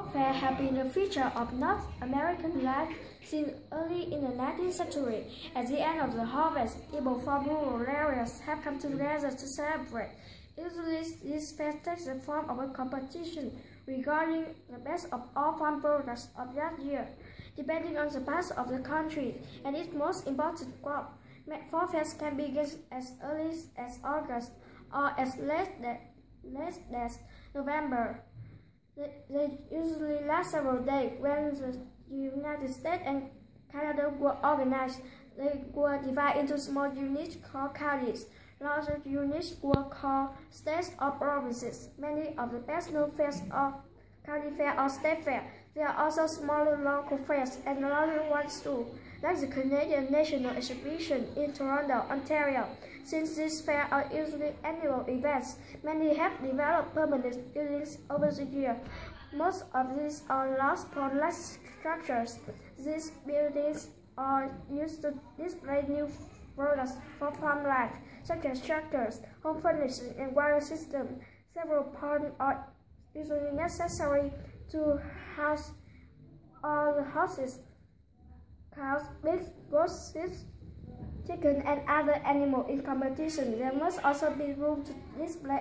Fair have been a feature of North American life since early in the 19th century. At the end of the harvest, people from rural areas have come together to celebrate. Usually, this fest takes the form of a competition regarding the best of all farm products of that year, depending on the part of the country and its most important crop. Fall fest can begin as early as August or as late as November. They usually last several days. When the United States and Canada were organized, they were divided into small units called counties. Larger units were called states or provinces. Many of the best-known fairs are county fair or state fair. There are also smaller local fairs and larger ones too, like the Canadian National Exhibition in Toronto, Ontario. Since these fairs are usually annual events, many have developed permanent buildings over the year. Most of these are large pond-like structures. These buildings are used to display new products for farm life, such as tractors, home furnishings, and water systems. Several ponds are usually necessary to house all the horses, cows, pigs, goats, sheep, chicken, and other animals in competition. There must also be room to display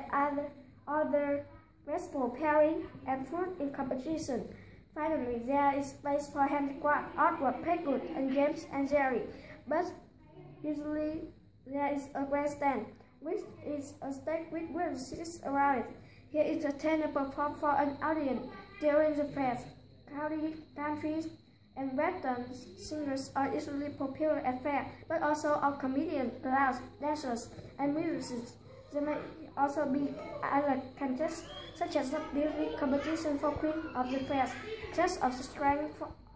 other vegetable pairing and fruit in competition. Finally, there is space for handicraft, artwork, playwood, and games and jelly. But usually there is a grandstand, which is a stage with wheels sits around it. Here is a tenor performed for an audience during the fest. Country and western singers are usually popular at fair, but also are comedians, clowns, dancers, and musicians. There may also be other contests, such as the beauty competition for Queen of the Fest, test of strength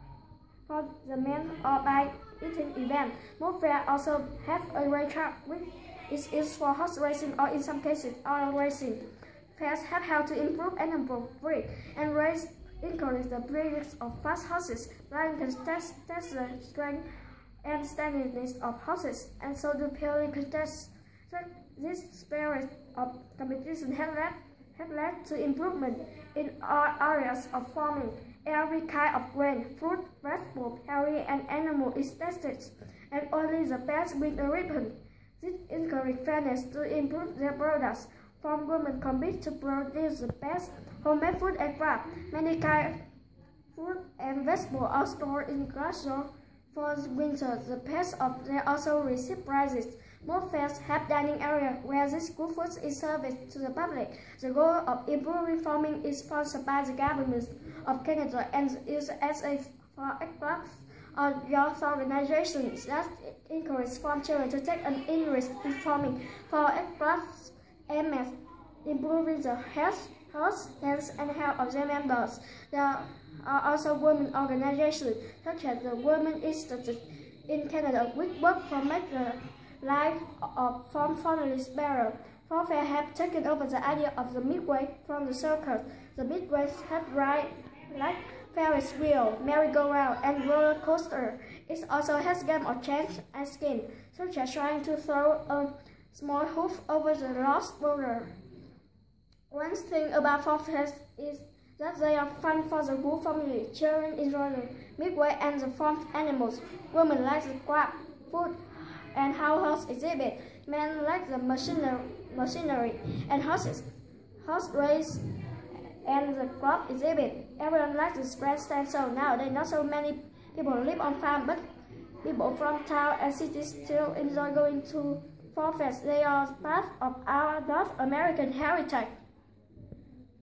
for the men, or by eating event. Most fairs also have a racetrack, which is used for horse racing or in some cases auto racing. Fairs have helped to improve animal breed and race, encourage the breeding of fast horses. Lions can test the strength and steadiness of horses, and so do purely contests. This spirit of competition have led to improvement in all areas of farming. Every kind of grain, fruit, vegetable, berry, and animal is tested, and only the best win a ribbon. This encourages fairness to improve their products. Farm women compete to produce the best homemade food and craft. Many kinds of fruit and vegetables are stored in glass jars for the winter. The best of them also receive prizes. Most fairs have dining areas where this good food is served to the public. The goal of improving farming is sponsored by the government of Canada and is as a for clubs or youth organizations that encourage farm children to take an interest in farming. For clubs aim at improving the health, and health of their members. There are also women organizations, such as the Women's Institute in Canada, which work to make the life of farm families better. Farm fairs have taken over the idea of the midway from the circus. The midways have rides like Ferris wheel, merry-go-round, and roller coaster. It also has games of chance and skin, such as trying to throw a small hoof over the lost boulder. One thing about farm fairs is that they are fun for the whole family. Children enjoy the midway and the farm animals. Women like the craft, food, and horse exhibit. Men like the machinery and horse race and the crop exhibit. Everyone likes the grandstand, so nowadays not so many people live on farm, but people from town and cities still enjoy going to farm fairs. They are part of our North American heritage.